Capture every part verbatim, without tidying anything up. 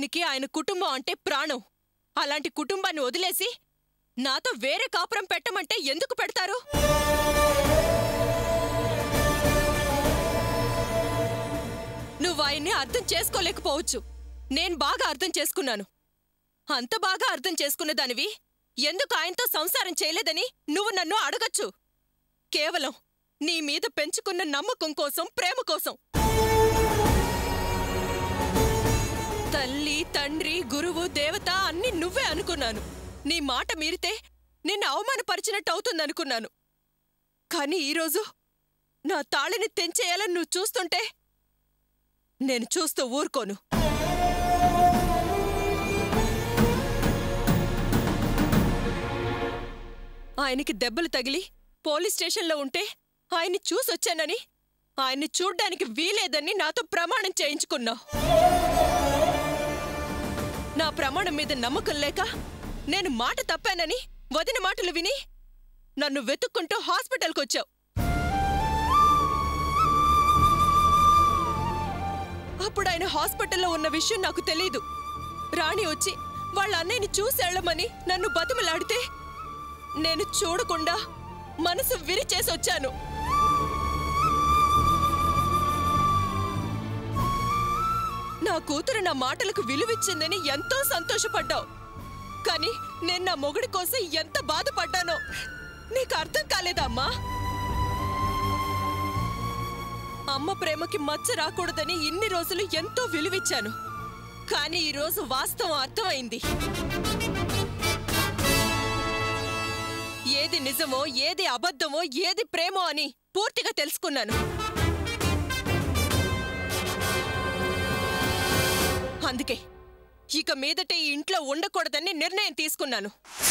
ఆయనకి ఆయన కుటుంబం అంటే ప్రాణం. అలాంటి కుటుంబాన్ని వదిలేసి నాతో వేరే కాపురం పెట్టమంటే ఎందుకు పెడతారు? నువ్వు ఆయన్ని అర్థం చేసుకోలేకపోవచ్చు. నేను బాగా అర్థం చేసుకున్నాను. అంత బాగా అర్థం చేసుకున్న దానివి ఎందుకు ఆయనతో సంసారం చేయలేదని నువ్వు నన్ను అడగచ్చు. కేవలం నీ మీద పెంచుకున్న నమ్మకం కోసం, ప్రేమ కోసం. తల్లి, తండ్రి, గురువు, దేవత అన్నీ నువ్వే అనుకున్నాను. నీ మాట మీరితే నిన్ను అవమానపరిచినట్టు అవుతుందనుకున్నాను. కాని ఈరోజు నా తాళిని తెంచేయాలని నువ్వు చూస్తుంటే నేను చూస్తూ ఊరుకోను. ఆయనకి దెబ్బలు తగిలి పోలీస్ స్టేషన్లో ఉంటే ఆయన్ని చూసొచ్చానని, ఆయన్ని చూడ్డానికి వీలేదని నాతో ప్రమాణం చేయించుకున్నావు. నా ప్రమాణం మీద నమ్మకం లేక నేను మాట తప్పానని వదిన మాటలు విని నన్ను వెతుక్కుంటూ హాస్పిటల్కొచ్చావు. అప్పుడు ఆయన హాస్పిటల్లో ఉన్న విషయం నాకు తెలీదు. రాణి వచ్చి వాళ్ళ అన్నయ్యని చూసేళ్లమని నన్ను బతిమలాడితే నేను చూడకుండా మనసు విరిచేసొచ్చాను. నా కూతురు నా మాటలకు విలువిచ్చిందని ఎంతో సంతోషపడ్డావు. కానీ నేను నా మొగుడి కోసం ఎంత బాధపడ్డానో నీకు అర్థం కాలేదా అమ్మా? అమ్మ ప్రేమకి మచ్చ రాకూడదని ఇన్ని రోజులు ఎంతో విలువిచ్చాను. కానీ ఈరోజు వాస్తవం అర్థమైంది. ఏది నిజమో, ఏది అబద్ధమో, ఏది ప్రేమో అని పూర్తిగా తెలుసుకున్నాను. అందుకే ఇక మీదట ఈ ఇంట్లో ఉండకూడదని నిర్ణయం తీసుకున్నాను.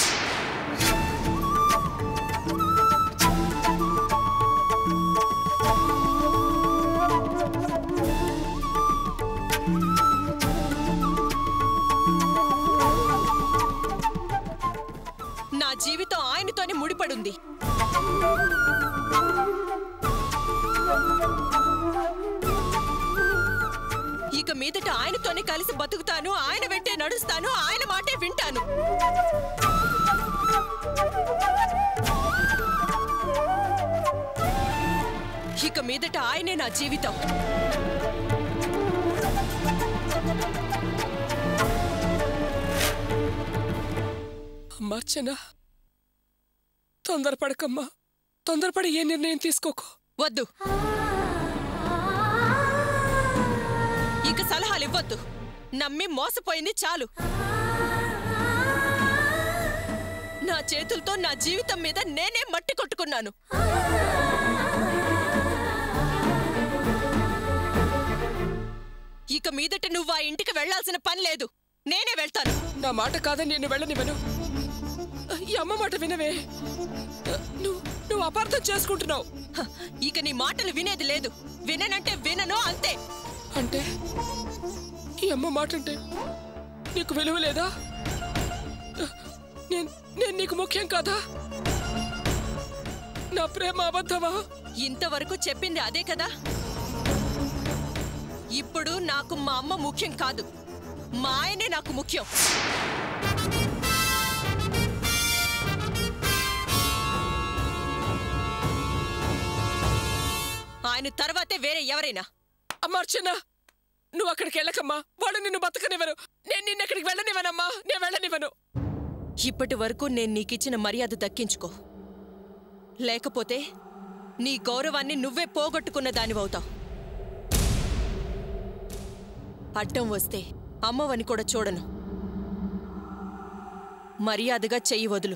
నా జీవితం ఆయనతోనే ముడిపడుంది. ఇక మీదట ఆయనతోనే కలిసి బతుకుతాను, ఆయన వెంటే నడుస్తాను, ఆయన మాటే వింటాను. ఇక మీదట ఆయనే నా జీవితం. అర్చన, తొందరపడకమ్మా. తొందరపడి ఏ నిర్ణయం తీసుకోకు. వద్దు, ఇక సలహాలు ఇవ్వద్దు. నమ్మి మోసపోయింది చాలు. నా చేతులతో నా జీవితం మీద నేనే మట్టి కొట్టుకున్నాను. ఇక మీదట నువ్వు ఆ ఇంటికి వెళ్లాల్సిన పని లేదు. నేనే వెళ్తాను. నా మాట కాదని నేను వెళ్ళనివ్వను. ఈ అమ్మ మాట వినవే. నువ్వు నువ్వు అపార్థం చేసుకుంటున్నావు. ఇక నీ మాటలు వినేది లేదు. విననంటే వినను, అంతే. అంటే ఈ అమ్మ మాట అంటే నీకు విలువ లేదా? నేను నేను నీకు ముఖ్యం కాదా? నా ప్రేమ అబద్ధమా? ఇంతవరకు చెప్పింది అదే కదా. ఇప్పుడు నాకు మా అమ్మ ముఖ్యం కాదు, మా ఆయనే నాకు ముఖ్యం. ఆయన తర్వాతే వేరే ఎవరైనా. అమర్చన, నువ్వు అక్కడికి వెళ్ళకమ్మా. వాడు నిన్ను బతకనివ్వరు. నేను నిన్ను ఎక్కడికి వెళ్ళనివ్వనమ్మా. నేను వెళ్ళనివ్వను. ఇప్పటి వరకు నేను నీకిచ్చిన మర్యాద దక్కించుకో, లేకపోతే నీ గౌరవాన్ని నువ్వే పోగొట్టుకున్న దానివవుతావు. అడ్డం వస్తే అమ్మవని కూడా చూడను. మర్యాదగా చెయ్యి వదులు.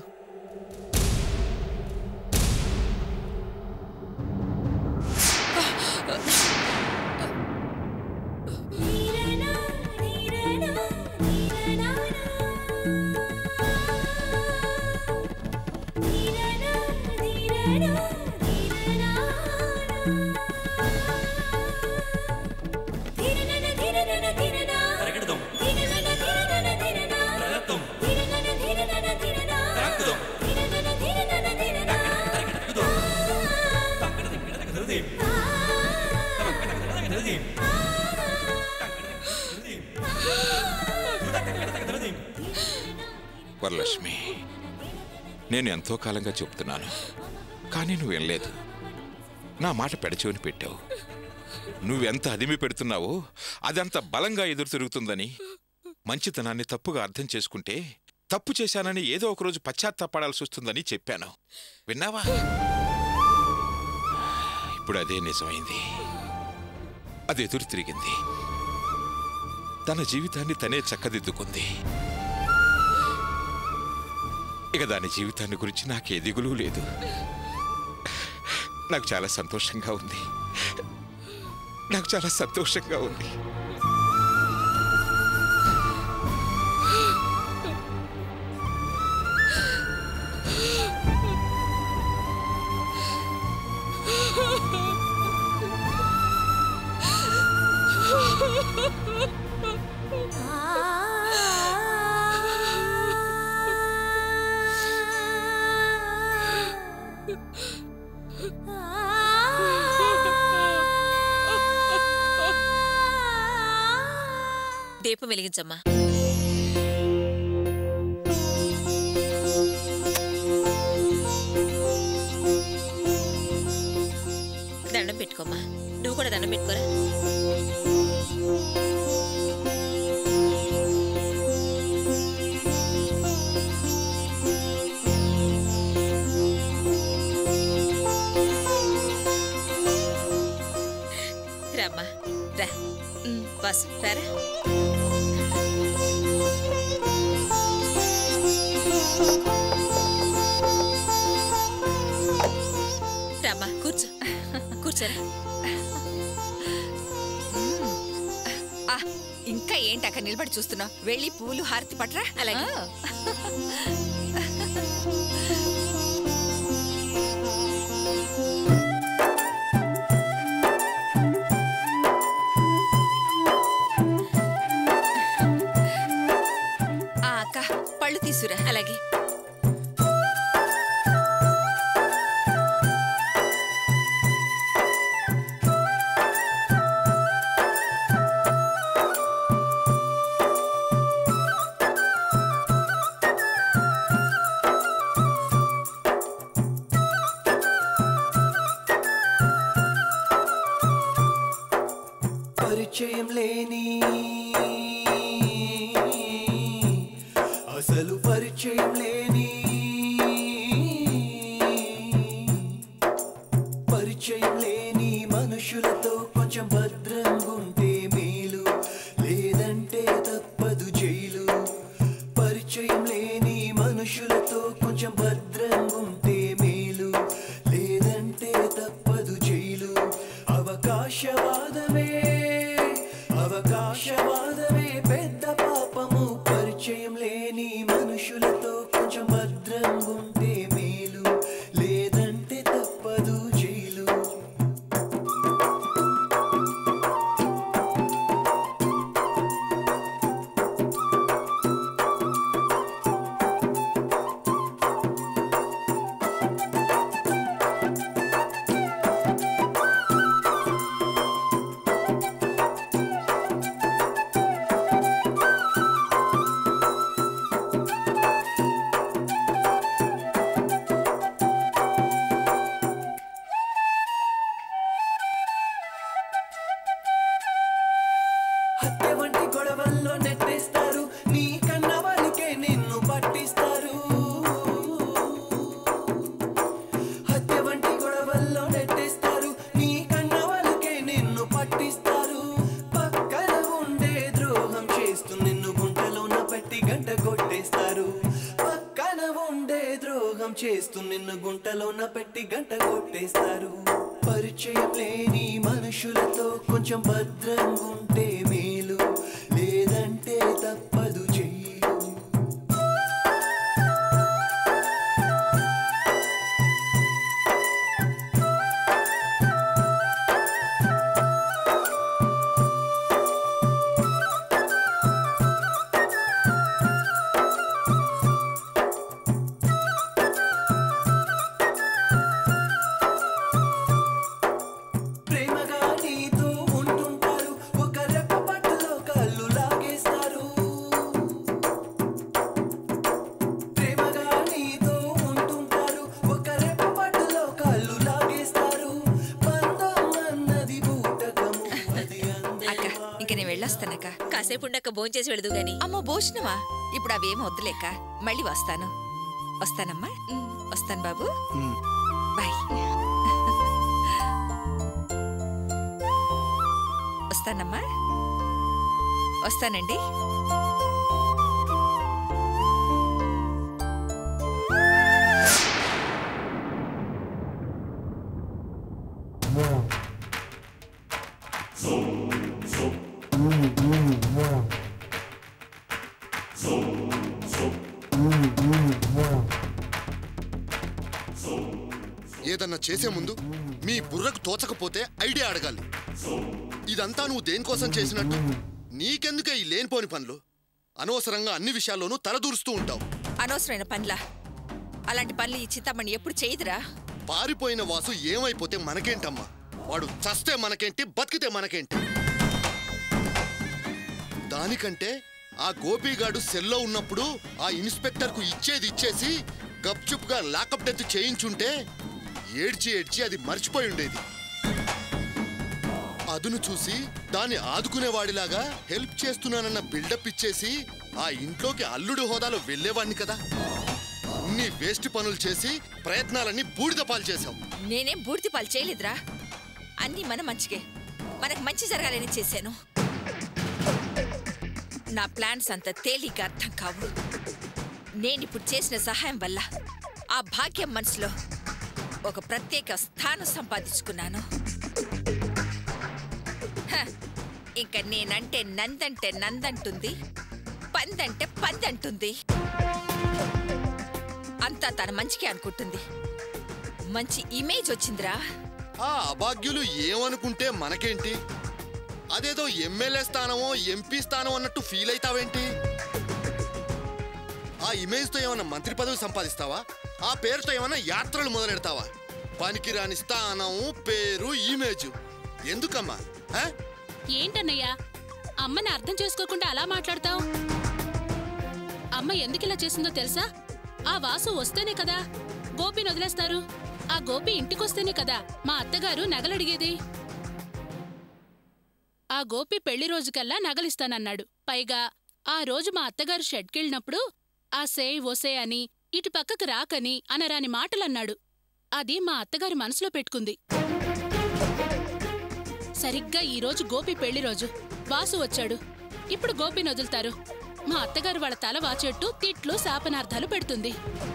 వరలక్ష్మి, నేను ఎంతో కాలంగా చెప్తున్నాను, కానీ నువ్వు వినలేదు. నా మాట పెడచెవిని పెట్టావు. నువ్వెంత అదిమి పెడుతున్నావో అదంత బలంగా ఎదురు తిరుగుతుందని, మంచితనాన్ని తప్పుగా అర్థం చేసుకుంటే తప్పు చేశానని ఏదో ఒకరోజు పశ్చాత్తాపడాల్సి వస్తుందని చెప్పాను. విన్నావా? ఇప్పుడు అదే నిజమైంది. అది ఎదురు తిరిగింది. తన జీవితాన్ని తనే చక్కదిద్దుకుంది. ఇక దాని జీవితాన్ని గురించి నాకే దిగులు లేదు. నాకు చాలా సంతోషంగా ఉంది. నాకు చాలా సంతోషంగా ఉంది. దీపం వెలిగించమ్మా. దండం పెట్టుకోమ్మా. నువ్వు కూడా దండం పెట్టుకోరా. రామ్మా, రా. వాసు, రారా. రామ్మా, కూర్చో. కూర్చోరా. ఇంకా ఏంటి అక్కడ నిలబడి చూస్తున్నావు? వెళ్ళి పూలు హారతి పట్రా. అలాగే. అక్క, పళ్ళు తీసురా. అలాగే. పరిచయం లేని అసలు పరిచయం లేని పరిచయం లేని మనుషులతో కొంచెం భద్రంగుంటే మేలు, లేదంటే తప్పదు జైలు. పరిచయం లేని మనుషులతో కొంచెం భద్రంగుంటే మేలు, లేదంటే తప్పదు జైలు. అవకాశవాదమే అవకాశవాదమే పెద్ద పాపము. పరిచయం లేని మనుషులతో కొంచెం భద్రంగుంటే మేలు, లేదంటే తప్పదు జైలు. హత్య వంటి గొడవల్లో నెట్టేస్తారు, నీ కన్న వాళ్ళకే నిన్ను పట్టిస్తారు. హత్య వంటి గొడవల్లో నెట్టేస్తారు, నీ కన్న వాళ్ళకే నిన్ను పట్టిస్తారు. పక్కన ఉండే ద్రోహం చేస్తూ నిన్ను గుంటలోన పెట్టి గంట కొట్టేస్తారు. పక్కన ఉండే ద్రోహం చేస్తూ నిన్ను గుంటలోన పెట్టి గంట కొట్టేస్తారు. పరిచయం లేని మనుషులతో కొంచెం భద్రంగుంటే మేలు, లేదంటే తప్పదు జైలు. ప్రేమగా నీతో ఉంటుంటారు, ఒక రెప్ప పట్టు వెళ్ళొస్తానక్క. కాసేపు ఉండక భోంచేసి వెళదు గాని. అమ్మో భోజనమా? ఇప్పుడు అవేం వద్దులేక, మళ్ళీ వస్తాను. వస్తానమ్మా. వస్తాను బాబు. బాయ్. వస్తానమ్మా. వస్తానండి. ఏదన్నా చేసే ముందు మీ బుర్రకు తోచకపోతే ఐడియా అడగాలి. ఇదంతా నువ్వు దేనికోసం చేసినట్టు? నీకెందుకే ఈ లేనిపోని పనులు? అనవసరంగా అన్ని విషయాల్లోనూ తలదూరుస్తూ ఉంటావు. అనవసరమైన పనులా? అలాంటి పనులు ఈ చింతామణి ఎప్పుడు చేయదురా. పారిపోయిన వాసు ఏమైపోతే మనకేంటమ్మా? వాడు చస్తే మనకేంటి, బతికితే మనకేంటి? దానికంటే ఆ గోపీగాడు సెల్లో ఉన్నప్పుడు ఆ ఇన్స్పెక్టర్కు ఇచ్చేది ఇచ్చేసి గప్చుప్గా లాకప్ డెత్ చేయించుంటే ఏడ్చి ఏడ్చి అది మర్చిపోయి ఉండేది. అదును చూసి దాన్ని ఆదుకునేవాడిలాగా హెల్ప్ చేస్తున్నానన్న బిల్డప్ ఇచ్చేసి ఆ ఇంట్లోకి అల్లుడు హోదాలో వెళ్ళేవాడిని కదా. అన్ని వేస్ట్ పనులు చేసి ప్రయత్నాలన్నీ బూడిద పాలు చేశావు. నేనేం బూడిద పాలు చేయలేదురా. అన్నీ మన మంచికే, మనకు మంచి జరగాలని చేశాను. నా ప్లాన్స్ అంత తేలిక అర్థం కావు. నేనిప్పుడు చేసిన సహాయం వల్ల ఆ భాగ్యం మనసులో ఒక ప్రత్యేక స్థానం సంపాదించుకున్నాను. ఇంకా నేనంటే నందంటే నందంటుంది, పందంటే పందంటుంది. అంతా తన మంచికే అనుకుంటుంది. మంచి ఇమేజ్ వచ్చిందిరా. ఆ అభాగ్యులు ఏమనుకుంటే మనకేంటి? అదేదో ఎమ్మెల్యే స్థానమో ఎంపీ స్థానం అన్నట్టు ఫీల్ అవుతావేంటి? ఆ ఇమేజ్తో ఏమన్నా మంత్రి పదవి సంపాదిస్తావా? ఆ పేరుతో ఏమన్నా యాత్రలు మొదలెడతావా? పనికిరాని స్థానం, పేరు, ఇమేజ్ ఎందుకమ్మా? ఏంటన్నయ్యా, అమ్మని అర్థం చేసుకోకుండా అలా మాట్లాడతావు? అమ్మ ఎందుకిలా చేసిందో తెలుసా? ఆ వాసు వస్తేనే కదా గోపిని వదిలేస్తారు. ఆ గోపి ఇంటికొస్తేనే కదా మా అత్తగారు నగలడిగేది. ఆ గోపి పెళ్లి రోజుకల్లా నగలిస్తానన్నాడు. పైగా ఆ రోజు మా అత్తగారు షెడ్కెళ్ళినప్పుడు ఆ సేయ్ ఓసే అని, ఇటు పక్కకు రాకని అనరాని మాటలన్నాడు. అది మా అత్తగారి మనసులో పెట్టుకుంది. సరిగ్గా ఈరోజు గోపి పెళ్లి రోజు. వాసు వచ్చాడు. ఇప్పుడు గోపిని వదులుతారు. మా అత్తగారు వాళ్ళ తల వాచేట్టు తిట్లు శాపనార్థాలు పెడుతుంది.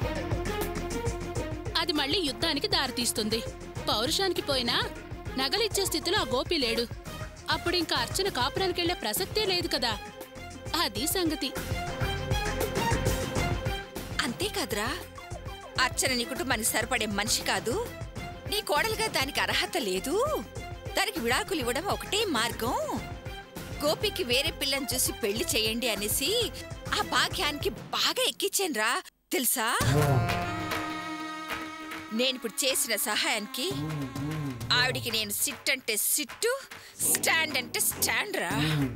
అది మళ్ళీ యుద్ధానికి దారితీస్తుంది. పౌరుషానికి పోయినా నగలిచ్చే స్థితిలో ఆ గోపి లేడు. అప్పుడింకా అర్చన కాపురానికెళ్లే ప్రసక్తే లేదు కదా. అది సంగతి. అంతేకాదురా, అర్చన నీ కుటుంబానికి సరిపడే మనిషి కాదు. నీ కోడలుగా దానికి అర్హత లేదు. దానికి విడాకులు ఇవ్వడం ఒకటే మార్గం. గోపికి వేరే పిల్లని చూసి పెళ్లి చేయండి అనేసి ఆ భాగ్యానికి బాగా ఎక్కించానురా తెలుసా. నేనిప్పుడు చేసిన సహాయానికి ఆవిడికి నేను సిట్ అంటే సిట్టు, స్టాండ్ అంటే స్టాండ్ రా.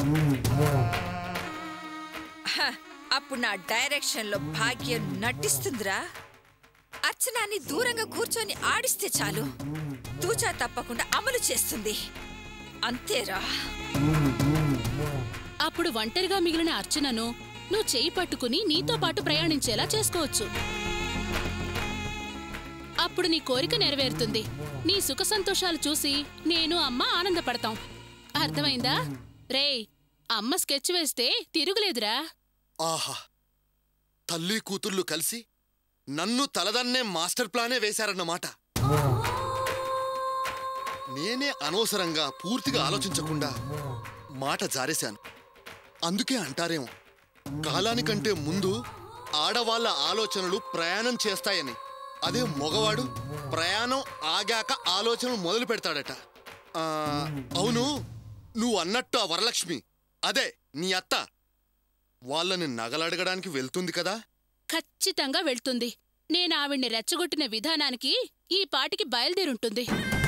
అప్పుడు నా డైరెక్షన్ లో భాగ్యం నటిస్తుందిరా. అర్చనాన్ని దూరంగా కూర్చొని ఆడిస్తే చాలు, తూచా తప్పకుండా అమలు చేస్తుంది. అంతేరా. అప్పుడు ఒంటరిగా మిగిలిన అర్చనను నువ్వు చేయి పట్టుకుని నీతో పాటు ప్రయాణించేలా చేసుకోవచ్చు. అప్పుడు నీ కోరిక నెరవేరుతుంది. నీ సుఖ సంతోషాలు చూసి నేను అమ్మ ఆనందపడతాం. అర్థమైందా? రేయ్, అమ్మ స్కెచ్ వేస్తే తిరుగులేదురా. ఆహా, తల్లి కూతుర్లు కలిసి నన్ను తలదన్నే మాస్టర్ ప్లానే వేశారన్నమాట. నేనే అనవసరంగా పూర్తిగా ఆలోచించకుండా మాట జారేశాను. అందుకే అంటారేమో, కాలానికంటే ముందు ఆడవాళ్ల ఆలోచనలు ప్రయాణం చేస్తాయని. అదే మగవాడు ప్రయాణం ఆగాక ఆలోచనలు మొదలు పెడతాడట. అవును, నువ్వు అన్నట్టు ఆ వరలక్ష్మి, అదే నీ అత్త, వాళ్ళని నగలడగడానికి వెళ్తుంది కదా? ఖచ్చితంగా వెళ్తుంది. నేను ఆవిడ్ని రెచ్చగొట్టిన విధానానికి ఈ పాటికి బయలుదేరుంటుంది.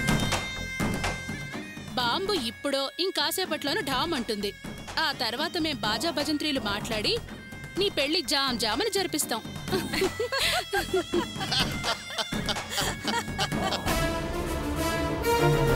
బాంబు ఇప్పుడో ఇంకాసేపట్లోనూ ఢామ్ అంటుంది. ఆ తర్వాత మేం బాజా భజంత్రీలు మాట్లాడి నీ పెళ్లి జామ్ జామని జరిపిస్తాం. Ha